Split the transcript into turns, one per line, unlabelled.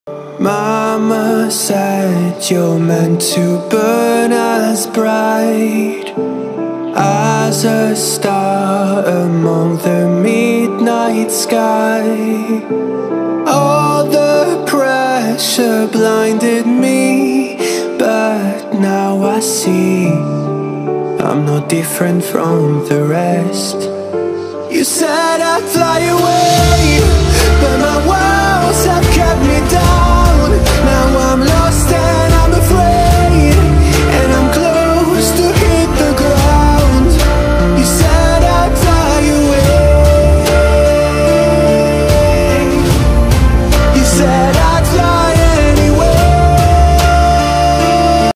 Mama said you're meant to burn as bright as a star among the midnight sky. All the pressure blinded me, but now I see I'm no different from the rest. You said I'd fly away,